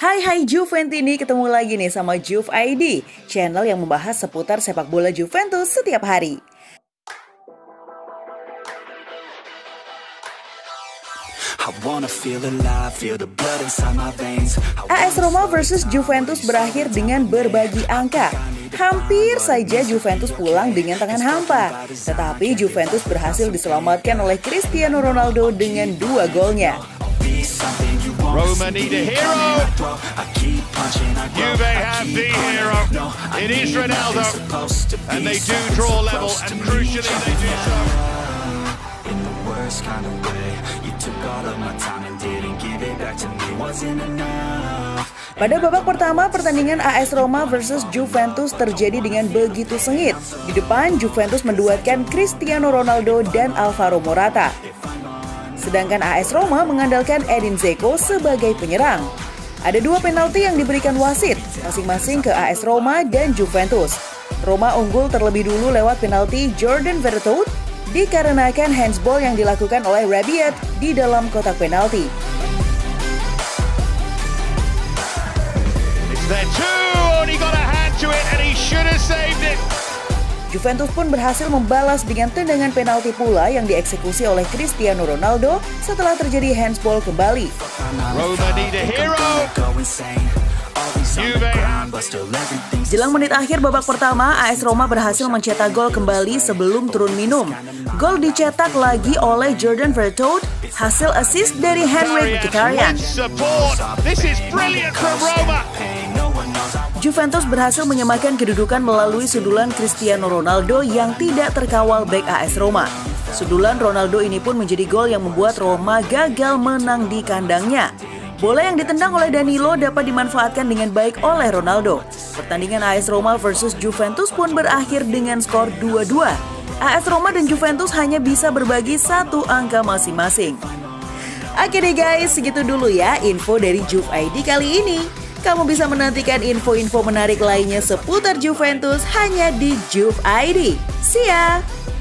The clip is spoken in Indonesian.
Hai Juventini, ketemu lagi nih sama Juve ID, channel yang membahas seputar sepak bola Juventus setiap hari. AS Roma versus Juventus berakhir dengan berbagi angka. Hampir saja Juventus pulang dengan tangan hampa, tetapi Juventus berhasil diselamatkan oleh Cristiano Ronaldo dengan 2 golnya. Roma need a hero. Juve have the hero. It is Ronaldo. And they do draw level, and crucially they do so. In the worst kind of way. You took all of my time and didn't give it back to me. Wasn't enough. Pada babak pertama, pertandingan AS Roma versus Juventus terjadi dengan begitu sengit. Di depan, Juventus menduetkan Cristiano Ronaldo dan Alvaro Morata. Sedangkan AS Roma mengandalkan Edin Dzeko sebagai penyerang. Ada 2 penalti yang diberikan wasit, masing-masing ke AS Roma dan Juventus. Roma unggul terlebih dulu lewat penalti Jordan Verretou dikarenakan handsball yang dilakukan oleh Rabiot di dalam kotak penalti. Juventus pun berhasil membalas dengan tendangan penalti pula yang dieksekusi oleh Cristiano Ronaldo setelah terjadi handsball kembali. Jelang menit akhir babak pertama, AS Roma berhasil mencetak gol kembali sebelum turun minum. Gol dicetak lagi oleh Jordan Verretou, hasil assist dari Henrikh Mkhitaryan. Juventus berhasil menyamakan kedudukan melalui sundulan Cristiano Ronaldo yang tidak terkawal bek AS Roma. Sundulan Ronaldo ini pun menjadi gol yang membuat Roma gagal menang di kandangnya. Bola yang ditendang oleh Danilo dapat dimanfaatkan dengan baik oleh Ronaldo. Pertandingan AS Roma versus Juventus pun berakhir dengan skor 2-2. AS Roma dan Juventus hanya bisa berbagi 1 angka masing-masing. Oke deh guys, segitu dulu ya info dari Juve ID kali ini. Kamu bisa menantikan info-info menarik lainnya seputar Juventus hanya di Juve ID. See ya!